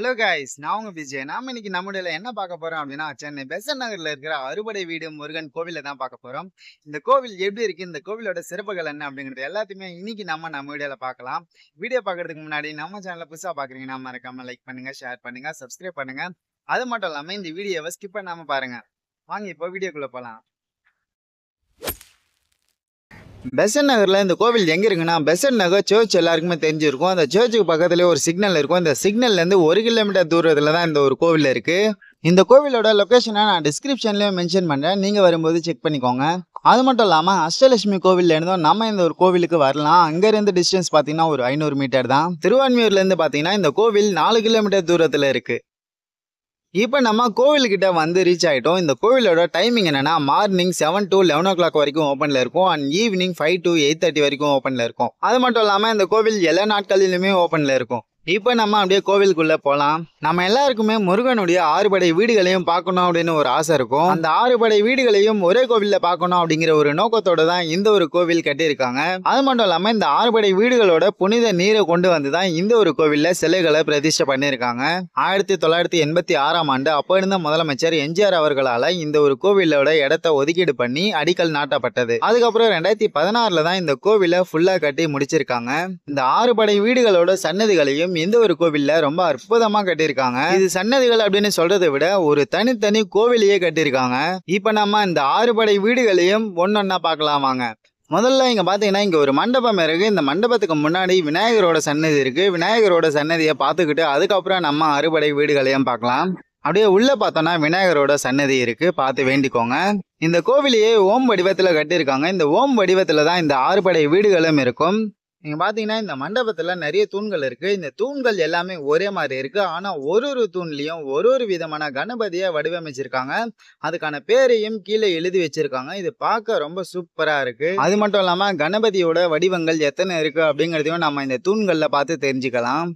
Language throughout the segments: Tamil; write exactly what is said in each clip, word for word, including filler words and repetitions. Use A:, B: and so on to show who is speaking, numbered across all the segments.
A: ஹலோ கைஸ், நான் உங்க விஜய். நாம இன்னைக்கு நம்முடைய என்ன பார்க்க போறோம் அப்படின்னா, சென்னை பெசன்ட் நகர்ல இருக்கிற அறுபடை வீடு முருகன் கோவில தான் பார்க்க போறோம். இந்த கோவில் எப்படி இருக்கு, இந்த கோவிலோட சிறப்புகள் என்ன அப்படிங்கிறது எல்லாத்தையுமே இன்னைக்கு நம்ம நம்ம வீடியோல பார்க்கலாம். வீடியோ பார்க்கறதுக்கு முன்னாடி நம்ம சேனலை புதுசா பாக்குறீங்கன்னா மறக்காம லைக் பண்ணுங்க, ஷேர் பண்ணுங்க, சப்ஸ்கிரைப் பண்ணுங்க. அது மட்டும் இல்லாம இந்த வீடியோவை ஸ்கிப் பண்ணாம பாருங்க. வாங்க இப்போ வீடியோக்குள்ள போலாம். பெசன்ட் நகர்ல இந்த கோவில் எங்க இருக்குன்னா, பெசன்ட் நகர் சர்ச் எல்லாருக்குமே தெரிஞ்சிருக்கும். அந்த சர்ச்சுக்கு பக்கத்துலேயே ஒரு சிக்னல் இருக்கும். இந்த சிக்னல்ல இருந்து ஒரு கிலோமீட்டர் தூரத்துல தான் இந்த ஒரு கோவில் இருக்கு. இந்த கோவிலோட லொகேஷனை நான் டிஸ்கிரிப்ஷன்லயே மென்ஷன் பண்றேன், நீங்க வரும்போது செக் பண்ணிக்கோங்க. அது மட்டும் இல்லாம அஷ்டலட்சுமி கோவில்ல இருந்தும் நம்ம இந்த ஒரு கோவிலுக்கு வரலாம். அங்க இருந்து டிஸ்டன்ஸ் பாத்தீங்கன்னா ஒரு ஐநூறு மீட்டர் தான். திருவான்மியூர்ல இருந்து பாத்தீங்கன்னா இந்த கோவில் நாலு கிலோமீட்டர் தூரத்துல இருக்கு. இப்போ நம்ம கோவில்கிட்ட வந்து ரீச் ஆகிட்டோம். இந்த கோவிலோட டைமிங் என்னன்னா, morning seven to eleven o'clock வரைக்கும் ஓப்பனில் இருக்கும். And evening five to eight thirty வரைக்கும் ஓப்பனில் இருக்கும். அது மட்டும் இல்லாமல் இந்த கோவில் எல்லா நாட்களிலுமே ஓப்பனில் இருக்கும். இப்போ நம்ம அப்படியே கோவிலுக்குள்ள போகலாம். நம்ம எல்லாருக்குமே முருகனுடைய ஆறுபடை வீடுகளையும் பார்க்கணும் அப்படின்னு ஒரு ஆசை இருக்கும். அந்த ஆறுபடை வீடுகளையும் ஒரே கோவிலில் பார்க்கணும் அப்படிங்கிற ஒரு நோக்கத்தோட தான் இந்த ஒரு கோவில் கட்டியிருக்காங்க. அது மட்டும் இல்லாமல் இந்த ஆறுபடை வீடுகளோட புனித நீரை கொண்டு வந்து தான் இந்த ஒரு கோவிலில் சிலைகளை பிரதிஷ்டை பண்ணியிருக்காங்க. ஆயிரத்தி தொள்ளாயிரத்தி எண்பத்தி ஆறாம் ஆண்டு அப்போ இருந்த முதலமைச்சர் எம்ஜிஆர் அவர்களால் இந்த ஒரு கோவிலோட இடத்த ஒதுக்கீடு பண்ணி அடிக்கல் நாட்டப்பட்டது. அதுக்கப்புறம் ரெண்டாயிரத்தி பதினாறுல தான் இந்த கோவிலை ஃபுல்லாக கட்டி முடிச்சிருக்காங்க. இந்த ஆறுபடை வீடுகளோட சன்னதிகளையும் இந்த ஒரு கோவில்ல ரொம்ப அற்புதமா கட்டியிருக்காங்க. இது சன்னதிகள் அப்படின்னு சொல்றதை விட ஒரு தனித்தனி கோவிலையே கட்டியிருக்காங்க. இப்ப நம்ம இந்த ஆறுபடை வீடுகளையும் ஒன்னொன்னா பார்க்கலாம் வாங்க. முதல்ல இங்க பாத்தீங்கன்னா இங்க ஒரு மண்டபம் இருக்கு. இந்த மண்டபத்துக்கு முன்னாடி விநாயகரோட சன்னதி இருக்கு. விநாயகரோட சன்னதியை பார்த்துக்கிட்டு அதுக்கப்புறம் நம்ம அறுபடை வீடுகளையும் பார்க்கலாம். அப்படியே உள்ள பார்த்தோம்னா விநாயகரோட சன்னதி இருக்கு, பார்த்து வேண்டிக்கோங்க. இந்த கோவிலையே ஓம் வடிவத்துல கட்டியிருக்காங்க. இந்த ஓம் வடிவத்துல தான் இந்த ஆறுபடை வீடுகளும் இருக்கும். நீங்க பாத்தீங்கன்னா இந்த மண்டபத்துல நிறைய தூண்கள் இருக்கு. இந்த தூண்கள் எல்லாமே ஒரே மாதிரி இருக்கு. ஆனா ஒரு ஒரு தூண்லயும் ஒரு ஒரு விதமான கணபதியை வடிவமைச்சிருக்காங்க. அதுக்கான பேரையும் கீழே எழுதி வச்சிருக்காங்க. இது பார்க்க ரொம்ப சூப்பரா இருக்கு. அது மட்டும் இல்லாம கணபதியோட வடிவங்கள் எத்தனை இருக்கு அப்படிங்கறதையும் நம்ம இந்த தூண்கள்ல பார்த்து தெரிஞ்சுக்கலாம்.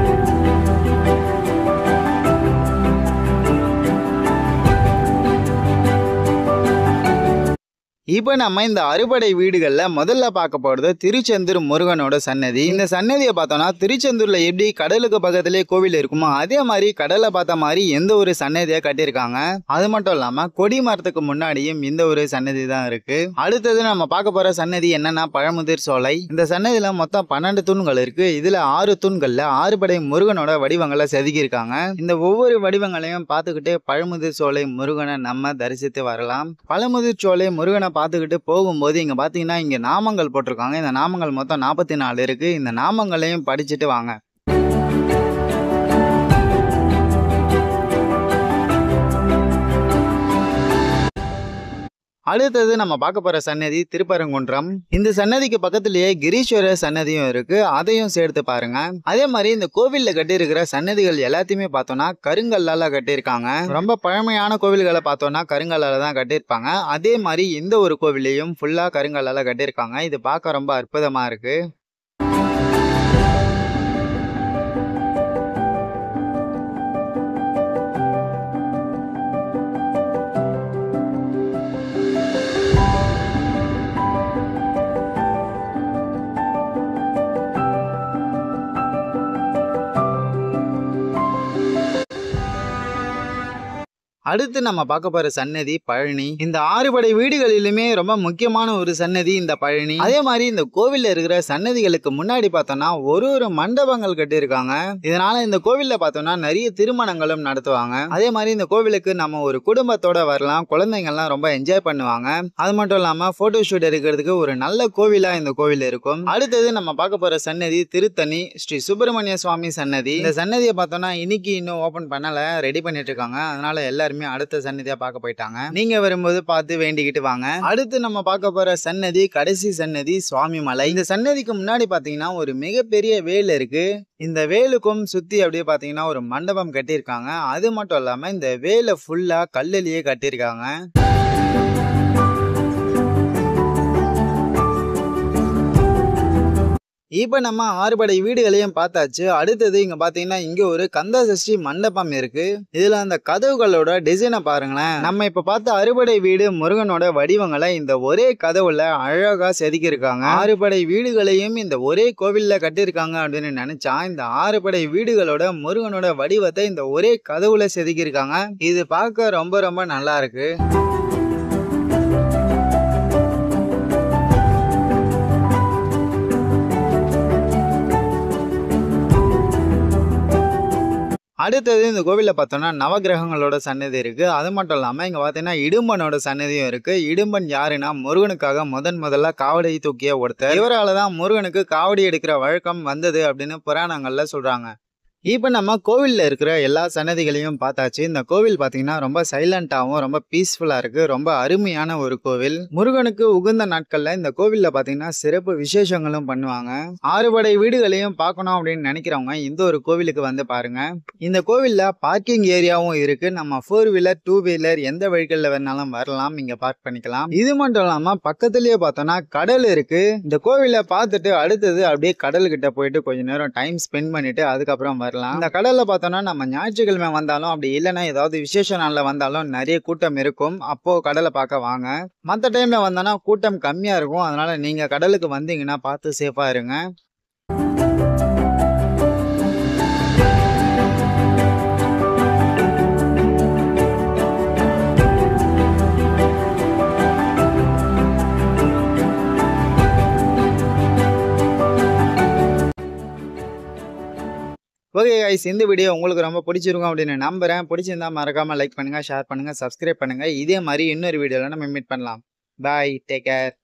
A: இப்போ நம்ம இந்த அறுபடை வீடுகள்ல முதல்ல பார்க்க போறது திருச்செந்தூர் முருகனோட சன்னதி. இந்த சன்னதியை பார்த்தோம்னா திருச்செந்தூர்ல எப்படி கடலுக்கு பக்கத்திலேயே கோவில் இருக்குமோ அதே மாதிரி கடலை பார்த்த மாதிரி எந்த ஒரு சன்னதியை கட்டியிருக்காங்க. அது மட்டும் இல்லாம கொடி மரத்துக்கு முன்னாடியும் இந்த ஒரு சன்னதி தான் இருக்கு. அடுத்தது நம்ம பார்க்க போற சன்னதி என்னன்னா பழமுதிர் சோலை. இந்த சன்னதியில மொத்தம் பன்னெண்டு தூண்கள் இருக்கு. இதுல ஆறு தூண்கள்ல ஆறுபடை முருகனோட வடிவங்களை செதுக்கி இருக்காங்க. இந்த ஒவ்வொரு வடிவங்களையும் பார்த்துக்கிட்டே பழமுதிர் சோலை முருகனை நம்ம தரிசித்து வரலாம். பழமுதிர் சோலை முருகனை பார்த்துக்கிட்டு போகும்போது இங்க பாத்தீங்கன்னா இங்க நாமங்கள் போட்டிருக்காங்க. இந்த நாமங்கள் மொத்தம் நாற்பத்தி நாலு இருக்கு. இந்த நாமங்களையும் படிச்சுட்டு வாங்க. அடுத்தது நம்ம பார்க்க போற சன்னதி திருப்பரங்குன்றம். இந்த சன்னதிக்கு பக்கத்திலேயே கிரீஸ்வரர் சன்னதியும் இருக்கு, அதையும் சேர்த்து பாருங்க. அதே மாதிரி இந்த கோவில்ல கட்டி இருக்கிற சன்னதிகள் எல்லாத்தையுமே பார்த்தோம்னா கருங்கல்லால கட்டியிருக்காங்க. ரொம்ப பழமையான கோவில்களை பார்த்தோம்னா கருங்கல்லால தான் கட்டியிருப்பாங்க. அதே மாதிரி இந்த ஒரு கோவிலையும் ஃபுல்லா கருங்கல்லால கட்டியிருக்காங்க. இது பார்க்க ரொம்ப அற்புதமா இருக்கு. அடுத்து நம்ம பார்க்க போற சன்னதி பழனி. இந்த ஆறுபடை வீடுகளிலுமே ரொம்ப முக்கியமான ஒரு சன்னதி இந்த பழனி. அதே மாதிரி இந்த கோவில்ல இருக்கிற சன்னதிகளுக்கு முன்னாடி பார்த்தோம்னா ஒரு ஒரு மண்டபங்கள் கட்டியிருக்காங்க. இதனால இந்த கோவில்ல பார்த்தோம்னா நிறைய திருமணங்களும் நடத்துவாங்க. அதே மாதிரி இந்த கோவிலுக்கு நம்ம ஒரு குடும்பத்தோட வரலாம். குழந்தைங்கள்லாம் ரொம்ப என்ஜாய் பண்ணுவாங்க. அது மட்டும் இல்லாம போட்டோ ஷூட் எடுக்கிறதுக்கு ஒரு நல்ல கோவிலா இந்த கோவில் இருக்கும். அடுத்தது நம்ம பார்க்க போற சன்னதி திருத்தணி ஸ்ரீ சுப்பிரமணிய சுவாமி சன்னதி. இந்த சன்னதியை பார்த்தோம்னா இன்னைக்கு இன்னும் ஓபன் பண்ணல, ரெடி பண்ணிட்டு இருக்காங்க. அதனால எல்லாருமே அடுத்த சன்னதியா பார்க்க போயிட்டாங்க. நீங்க வரும்போது பார்த்து வேண்டிக்கிட்டு வாங்க. அடுத்து நம்ம பார்க்க போற சன்னதி கடைசி சன்னதி சுவாமி மலை. இந்த சன்னதிக்கு முன்னாடி பாத்தீங்கன்னா ஒரு மிகப்பெரிய வேல் இருக்கு. இந்த வேலுக்கும் சுத்தி அப்படியே பாத்தீங்கன்னா ஒரு மண்டபம் கட்டியிருக்காங்க. அது மட்டும் இல்லாம இந்த வேலை ஃபுல்லா கல்லுலயே கட்டியிருக்காங்க. இப்ப நம்ம ஆறுபடை வீடுகளையும் பார்த்தாச்சு. அடுத்தது இங்க பாத்தீங்கன்னா இங்க ஒரு கந்த சஷ்டி மண்டபம் இருக்கு. இதுல அந்த கதவுகளோட டிசைனை பாருங்களேன். நம்ம இப்ப பார்த்த அறுபடை வீடு முருகனோட வடிவங்களை இந்த ஒரே கதவுல அழகா செதுக்கி இருக்காங்க. ஆறுபடை வீடுகளையும் இந்த ஒரே கோவில்ல கட்டியிருக்காங்க அப்படின்னு நினைச்சா இந்த ஆறுபடை வீடுகளோட முருகனோட வடிவத்தை இந்த ஒரே கதவுல செதுக்கி இருக்காங்க. இது பார்க்க ரொம்ப ரொம்ப நல்லா இருக்கு. அடுத்தது இந்த கோவில்ல பார்த்தோம்னா நவகிரகங்களோட சன்னதி இருக்கு. அது மட்டும் இல்லாம இங்க பாத்தீங்கன்னா இடும்பனோட சன்னதியும் இருக்கு. இடும்பன் யாருன்னா முருகனுக்காக முதன் முதல்ல காவடி தூக்கிய ஒருத்தர். இவராலதான் முருகனுக்கு காவடி எடுக்கிற வழக்கம் வந்தது அப்படின்னு புராணங்கள்ல சொல்றாங்க. இப்போ நம்ம கோவில்ல இருக்கிற எல்லா சன்னதிகளையும் பார்த்தாச்சு. இந்த கோவில் பார்த்தீங்கன்னா ரொம்ப சைலண்டாகவும் ரொம்ப பீஸ்ஃபுல்லாக இருக்குது. ரொம்ப அருமையான ஒரு கோவில். முருகனுக்கு உகந்த நாட்களில் இந்த கோவிலில் பார்த்தீங்கன்னா சிறப்பு விசேஷங்களும் பண்ணுவாங்க. ஆறுபடை வீடுகளையும் பார்க்கணும் அப்படின்னு நினைக்கிறவங்க இந்த ஒரு கோவிலுக்கு வந்து பாருங்க. இந்த கோவிலில் பார்க்கிங் ஏரியாவும் இருக்கு. நம்ம ஃபோர் வீலர் டூ வீலர் எந்த வழிகளில் வேணாலும் வரலாம், இங்கே பார்க் பண்ணிக்கலாம். இது மட்டும் இல்லாமல் பக்கத்துலேயே பார்த்தோன்னா கடல் இருக்கு. இந்த கோவிலை பார்த்துட்டு அடுத்தது அப்படியே கடல்கிட்ட போயிட்டு கொஞ்ச நேரம் டைம் ஸ்பெண்ட் பண்ணிட்டு அதுக்கப்புறம் வர இந்த கடல்ல பார்த்தோம்னா நம்ம ஞாயிற்றுக்கிழமை வந்தாலும் அப்படி இல்லைன்னா ஏதாவது விசேஷ நாள்ல வந்தாலும் நிறைய கூட்டம் இருக்கும். அப்போ கடலை பார்க்க வாங்க. மற்ற டைம்ல வந்தோன்னா கூட்டம் கம்மியா இருக்கும். அதனால நீங்க கடலுக்கு வந்தீங்கன்னா பார்த்து சேஃபா இருங்க. ஓகே கைஸ், இந்த வீடியோ உங்களுக்கு ரொம்ப பிடிச்சிருக்கும் அப்படின்னு நம்புறேன். பிடிச்சிருந்தா மறக்காம லைக் பண்ணுங்க, ஷேர் பண்ணுங்க, சப்ஸ்கிரைப் பண்ணுங்க. இதே மாதிரி இன்னொரு வீடியோல நம்ம மீட் பண்ணலாம். Bye, take care.